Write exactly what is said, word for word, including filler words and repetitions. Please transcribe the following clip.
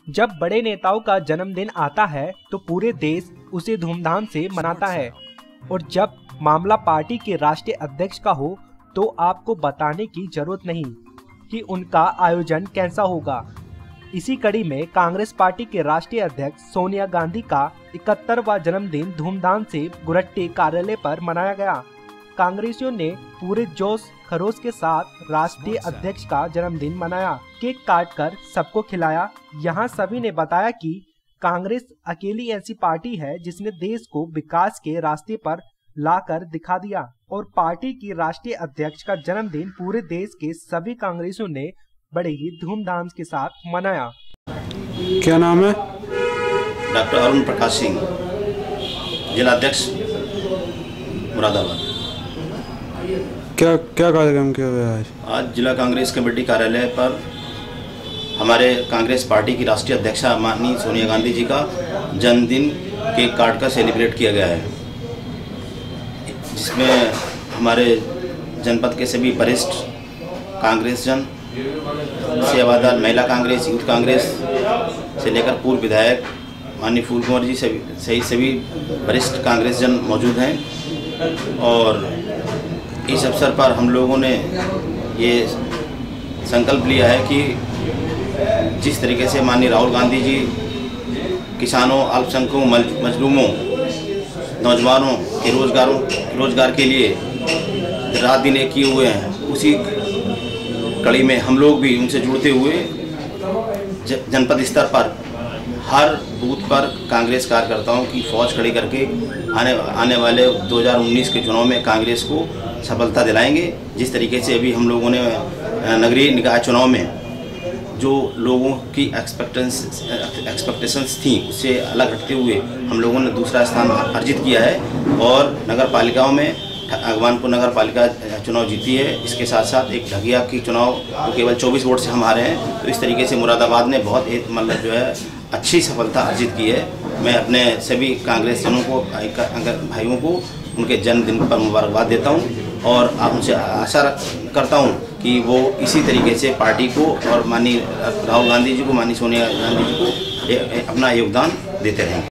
जब बड़े नेताओं का जन्मदिन आता है तो पूरे देश उसे धूमधाम से मनाता है और जब मामला पार्टी के राष्ट्रीय अध्यक्ष का हो तो आपको बताने की जरूरत नहीं कि उनका आयोजन कैसा होगा। इसी कड़ी में कांग्रेस पार्टी के राष्ट्रीय अध्यक्ष सोनिया गांधी का इकहत्तरवां जन्मदिन धूमधाम से गुरट्टी कार्यालय पर मनाया गया। कांग्रेसियों ने पूरे जोश खरोश के साथ राष्ट्रीय अध्यक्ष का जन्मदिन मनाया, केक काटकर सबको खिलाया। यहाँ सभी ने बताया कि कांग्रेस अकेली ऐसी पार्टी है जिसने देश को विकास के रास्ते पर लाकर दिखा दिया और पार्टी की राष्ट्रीय अध्यक्ष का जन्मदिन पूरे देश के सभी कांग्रेसियों ने बड़े ही धूमधाम के साथ मनाया। क्या नाम है? डॉक्टर अरुण प्रकाश सिंह, जिला अध्यक्ष मुरादाबाद। क्या क्या कार्यक्रम किया गया आज? आज जिला कांग्रेस कमेटी कार्यालय पर हमारे कांग्रेस पार्टी की राष्ट्रीय अध्यक्षा माननीय सोनिया गांधी जी का जन्मदिन केक काट कर सेलिब्रेट किया गया है, जिसमें हमारे जनपद के सभी वरिष्ठ कांग्रेस जन, सेवादार, महिला कांग्रेस, यूथ कांग्रेस से लेकर पूर्व विधायक माननीय फूल कुंवर जी सही सभी वरिष्ठ कांग्रेस जन मौजूद हैं। और इस अवसर पर हम लोगों ने ये संकल्प लिया है कि जिस तरीके से माननीय राहुल गांधी जी किसानों, अल्पसंख्यकों, मजलूमों, नौजवानों के रोजगारों रोजगार के लिए रात दिन एक किए हुए हैं, उसी कड़ी में हम लोग भी उनसे जुड़ते हुए जनपद स्तर पर हर बूथ पर कांग्रेस कार्यकर्ताओं की फौज खड़ी करके आने आने वाले दो हज़ार उन्नीस के चुनाव में कांग्रेस को सफलता दिलाएंगे। जिस तरीके से अभी हम लोगों ने नगरीय निकाय चुनाव में जो लोगों की एक्सपेक्टेंस एक्सपेक्टेशंस थी उससे अलग हटते हुए हम लोगों ने दूसरा स्थान अर्जित किया है और नगर पालिकाओं में भगवानपुर नगर पालिका चुनाव जीती है। इसके साथ साथ एक ढगिया की चुनाव जो केवल चौबीस वोट से हम हारे हैं। तो इस तरीके से मुरादाबाद ने बहुत मतलब जो है अच्छी सफलता अर्जित की है। मैं अपने सभी कांग्रेस जनों को, भाइयों को उनके जन्मदिन पर मुबारकबाद देता हूं और आप उनसे आशा करता हूं कि वो इसी तरीके से पार्टी को और माननीय राहुल गांधी जी को, माननीय सोनिया गांधी जी को अपना योगदान देते रहें।